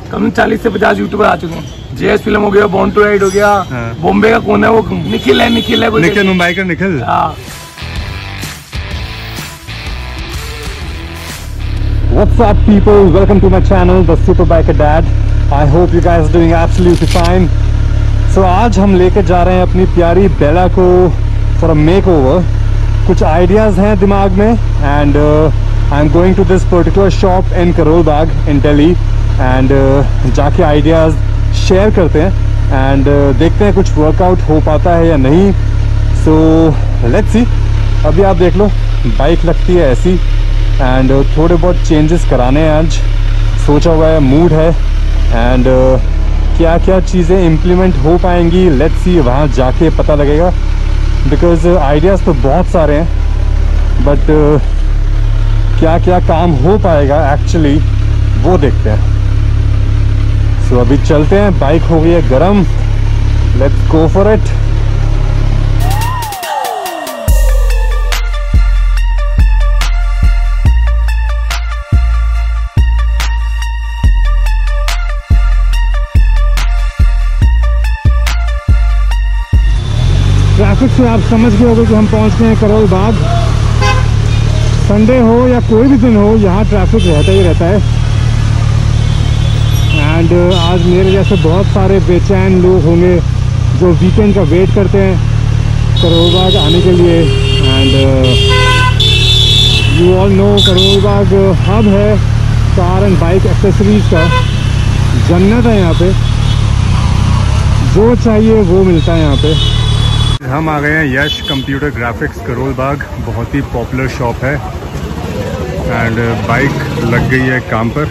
कम 40 से 50 यूट्यूबर आ चुके हैं। जेएस फिल्म हो गया, बॉर्न टू राइड हो गया, बॉम्बे का कौन है वो, निखिल है मुंबई का Nikhil. What's up people, welcome to my channel The Superbiker Dad. I hope you guys are doing absolutely fine. So आज हम लेके जा रहे हैं अपनी प्यारी बेला को for a makeover. कुछ आइडियाज़ हैं दिमाग में and I am going to this particular shop in Karol Bagh in Delhi and जाके आइडियाज़ शेयर करते हैं and देखते हैं कुछ वर्कआउट हो पाता है या नहीं. So let's see. अभी आप देख लो बाइक लगती है ऐसी एंड थोड़े बहुत चेंजेस कराने हैं आज. सोचा हुआ है, मूड है एंड क्या क्या चीज़ें इम्प्लीमेंट हो पाएंगी लेट्स सी. वहाँ जाके पता लगेगा बिकॉज आइडियाज़ तो बहुत सारे हैं बट क्या क्या काम हो पाएगा एक्चुअली वो देखते हैं. सो अभी चलते हैं. बाइक हो गई है गरम, let's go for it. Traffic से आप समझ गए होंगे कि हम पहुंच गए हैं करोल बाग. संडे हो या कोई भी दिन हो यहाँ ट्रैफिक रहता ही रहता है एंड आज मेरे जैसे बहुत सारे बेचैन लोग होंगे जो वीकेंड का वेट करते हैं करोल बाग आने के लिए. And you all know Karol Bagh hub है कार एंड बाइक एक्सेसरीज का. जन्नत है यहाँ पे, जो चाहिए वो मिलता है यहाँ पे. हम आ गए हैं यश कंप्यूटर ग्राफिक्स करोल बाग. बहुत ही पॉपुलर शॉप है एंड बाइक लग गई है काम पर.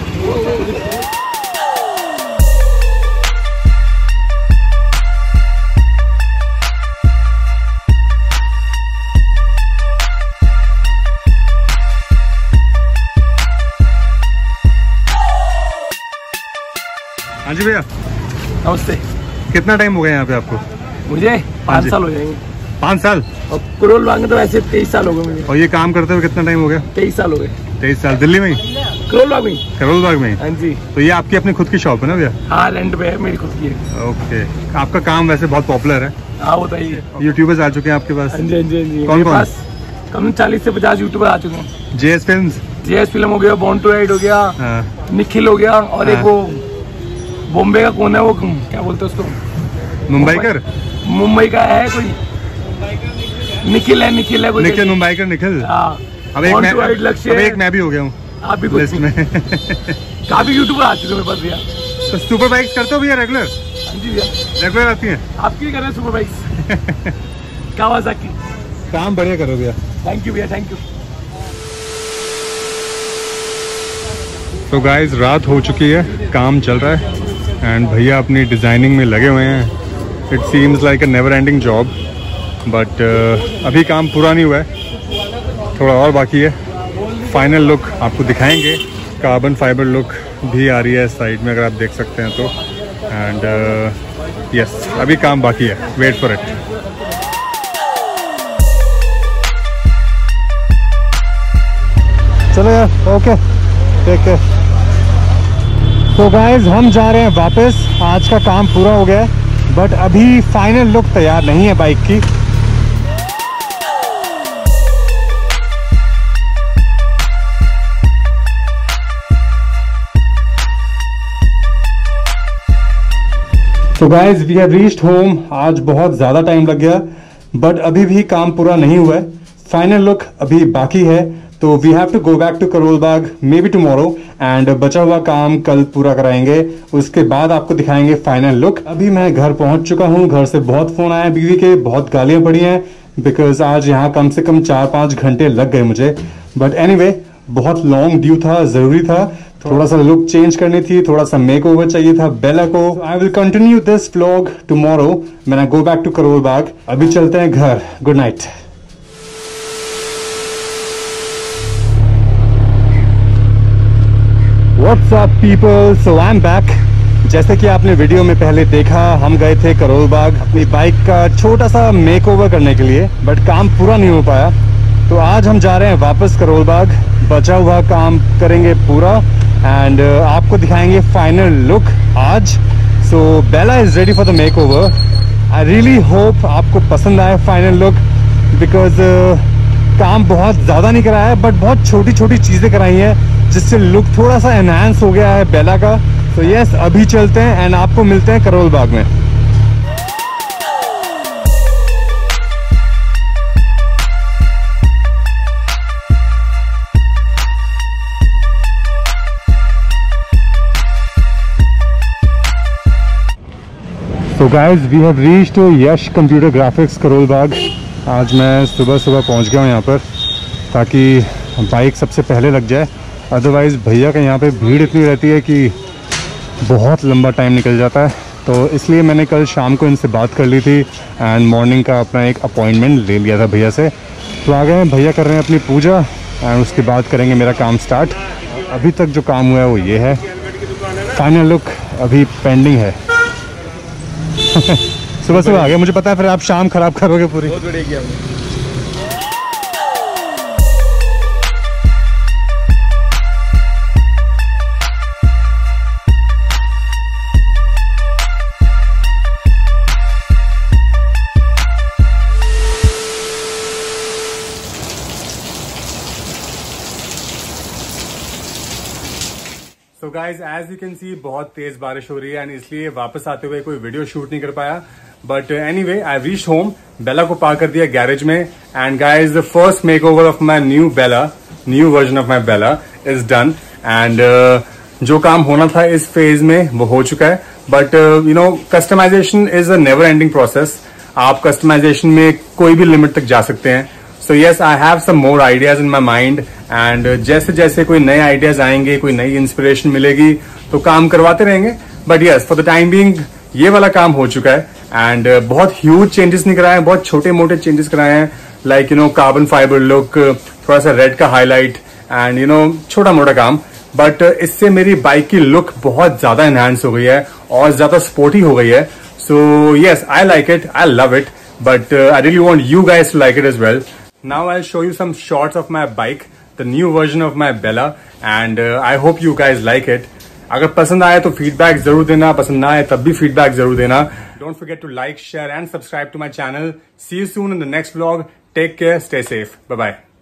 हाँ जी भैया, नमस्ते. कितना टाइम हो गया यहाँ पे आपको? मुझे 5 साल हो जाएंगे. 5 साल? और करोल बाग में तो वैसे 23 साल हो गए मुझे. और ये काम करते हुए कितना टाइम हो गया? 23 साल हो गए. 23 साल. दिल्ली में ही? करोल बाग में. करोल बाग में? हाँ जी. तो ये आपकी अपनी खुद की शॉप है ना भैया? हाँ, रेंट पे है, मेरी खुद की है. ओके. आपका काम वैसे बहुत पॉपुलर है. हाँ, वो तो ही है. यूट्यूबर्स आ चुके हैं आपके पास? हाँ जी, हाँ जी, हाँ जी. कौन कौन? कम 40 से 50 यूट्यूबर आ चुके हैं. जेएस फिल्म हो गया, बॉर्न टू राइड हो गया, निखिल हो गया, और एक वो बॉम्बे का कौन है वो, क्या बोलते हैं उसको, मुंबई का है कोई, निखिल है कोई, निखिल मुंबई का निखिल. अब एक मैं भी हो गया हूँ आप भी लिस्ट में. काफी यूट्यूबर आ चुके हैं मेरे पास भैया. तो सुपर बाइक्स करते हो भैया रेगुलर? हाँ जी भैया, रेगुलर आती हैं. आप क्या कर रहे हैं सुपर बाइक्स? कावासाकी. काम बढ़िया करो भैया. थैंक यू भैया, थैंक यू. तो गाइस रात हो चुकी है, काम चल रहा है एंड भैया अपनी डिज़ाइनिंग में लगे हुए हैं. It seems like a never ending job but अभी काम पूरा नहीं हुआ है, थोड़ा और बाकी है. फाइनल लुक आपको दिखाएंगे. कार्बन फाइबर लुक भी आ रही है साइड में अगर आप देख सकते हैं तो. एंड यस, अभी काम बाकी है. Wait for it. चलो यार, ओके, टेक केयर. तो गाइज हम जा रहे हैं वापस. आज का काम पूरा हो गया है बट अभी फाइनल लुक तैयार नहीं है बाइक की. तो guys we have reached home. आज बहुत ज़्यादा टाइम लग गया बट अभी भी काम पूरा नहीं हुआ है. फाइनल लुक अभी बाकी है तो we have to go back to Karol Bagh may be tomorrow and बचा हुआ काम कल पूरा कराएंगे. उसके बाद आपको दिखाएंगे फाइनल लुक. अभी मैं घर पहुंच चुका हूं. घर से बहुत फोन आया बीवी के, बहुत गालियां पड़ी हैं बिकॉज आज यहाँ कम से कम 4-5 घंटे लग गए मुझे. बट एनीवे बहुत लॉन्ग ड्यू था, जरूरी था. थोड़ा सा लुक चेंज करनी थी, थोड़ा सा मेक ओवर चाहिए था बेला को. I will continue this vlog tomorrow when I go back to Karol Bagh. अभी चलते हैं घर. Good night. What's up people? So I'm back. जैसे कि आपने वीडियो में पहले देखा, हम गए थे करोल बाग अपनी बाइक का छोटा सा मेकओवर करने के लिए बट काम पूरा नहीं हो पाया तो आज हम जा रहे हैं वापस करोल बाग, बचा हुआ काम करेंगे पूरा एंड आपको दिखाएंगे फाइनल लुक आज। So Bela is ready for the make over. I really hope आपको पसंद आए फाइनल लुक, बिकॉज काम बहुत ज़्यादा नहीं कराया है, बट बहुत छोटी छोटी चीज़ें कराई हैं जिससे लुक थोड़ा सा एनहांस हो गया है बेला का। तो यस, अभी चलते हैं एंड आपको मिलते हैं करोल बाग में। तो guys we have reached Yash computer graphics Karol Bagh. आज मैं सुबह सुबह पहुंच गया हूं यहाँ पर ताकि बाइक सबसे पहले लग जाए। अदरवाइज़ भैया का यहाँ पे भीड़ इतनी रहती है कि बहुत लंबा टाइम निकल जाता है। तो इसलिए मैंने कल शाम को इनसे बात कर ली थी एंड मॉर्निंग का अपना एक अपॉइंटमेंट ले लिया था भैया से। तो आ गए हैं, भैया कर रहे हैं अपनी पूजा एंड उसके बाद करेंगे मेरा काम स्टार्ट। अभी तक जो काम हुआ है वो ये है, फाइनल लुक अभी पेंडिंग है। सुबह सुबह आ गया, मुझे पता है फिर आप शाम खराब करोगे पूरी। बहुत बढ़िया किया आपने। So guys, as you can see, बहुत तेज बारिश हो रही है एंड इसलिए वापस आते हुए कोई वीडियो शूट नहीं कर पाया। But anyway, I reached home. Bela को पार्क कर दिया गैरेज में and guys the first make over of my new Bela, new version of my Bela is done. And जो काम होना था इस फेज में वो हो चुका है। But you know, customisation is a never ending process. आप कस्टमाइजेशन में कोई भी लिमिट तक जा सकते हैं। So yes, I have some more ideas in my mind and जैसे जैसे कोई नए आइडियाज आएंगे, कोई नई इंस्पिरेशन मिलेगी तो काम करवाते रहेंगे। But yes, for the time being ये वाला काम हो चुका है एंड बहुत ह्यूज चेंजेस नहीं कराए हैं, बहुत छोटे मोटे चेंजेस कराए हैं। Like you know, carbon fibre look, थोड़ा सा रेड का हाईलाइट एंड यू नो, छोटा मोटा काम। बट इससे मेरी बाइक की लुक बहुत ज्यादा एनहांस हो गई है और ज्यादा स्पोर्टी हो गई है। So yes, I like it, I love it, but I really want you guys to like it as well. Now I'll show you some shots of my bike, the new version of my Bella, and I hope you guys like it. अगर पसंद आए तो feedback जरूर देना, पसंद ना आए तब भी फीडबैक जरूर देना। Don't forget to like, share and subscribe to my channel. See you soon in the next vlog. Take care, stay safe. Bye bye.